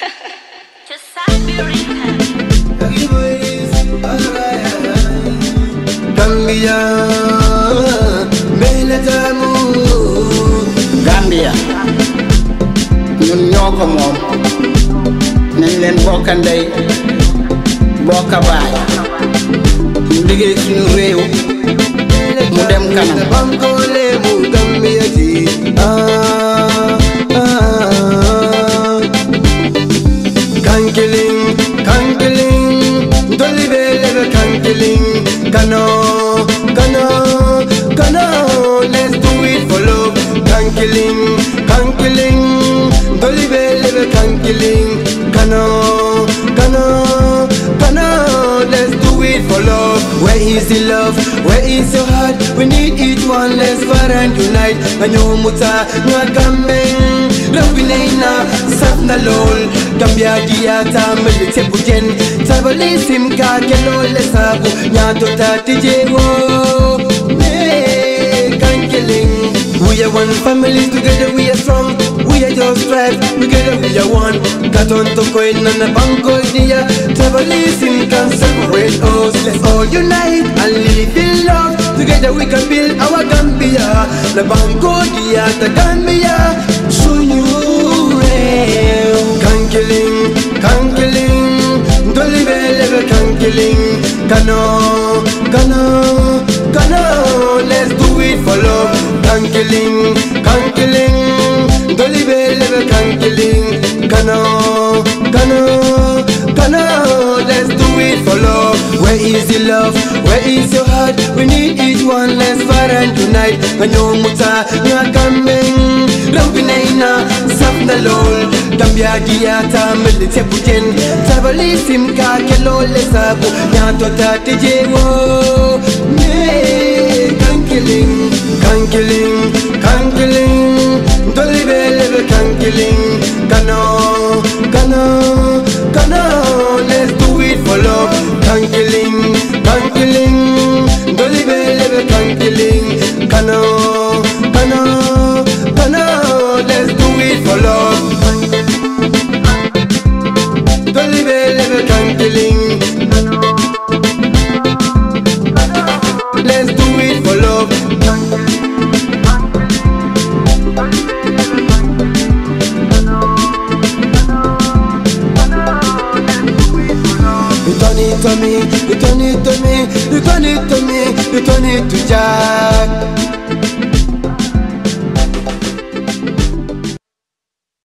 Just Siberian. Gambia, Beletamu. Gambia ñun ñoo ko moom nañ leen bokk ndey bokk baay ñu liggéey suñu réew mu dem kanam. Bankole mu Gambia ji. Kankiling, kankiling, dolibele kankiling, kano, kano, kano. Let's do it for love. Kankiling, kankiling, dolibele kankiling, kano, kano, kano. Let's do it for love. Where is the love? Where is your heart? We need each one. Let's fight and unite. Kanyo muta ngakambeng. Lambinena safna lol. Gambia diata melite bujen. Tribalism ka kelo lesabu. Nyato tati jego. Kankiling. We are one family, together we are strong. We are just strive, together we are one. Katon to koin na na bangko dia. Tribalism can separate us. Let's all unite and live in love. Together we can build our Gambia. Na bangko dia ta Gambia. So you Kankiling, kankiling, dolibele kankiling, kano, kano, kano. Let's do it for love. Kankiling, kankiling, dolibele kankiling, kano, kano, kano. Let's do it for love. Where is the love? Where is your heart? We need each one. Let's fight and unite. Kanyo muta ngakameng, lambinena safna lol. Gambia diata melite bujen. Tribalism ka kelo lesabu. Nyato tati jego. Kankiling, kankiling, kankiling, dolibele kankiling, kano, kano, kano. Let's do it for love. Kankiling, kankiling, dolibele kankiling, kano, kano, kano. Let's do it for love. Dolibele kankiling. Let's do it for love. Return it to me, return it to me, return it to me, return it to Jah.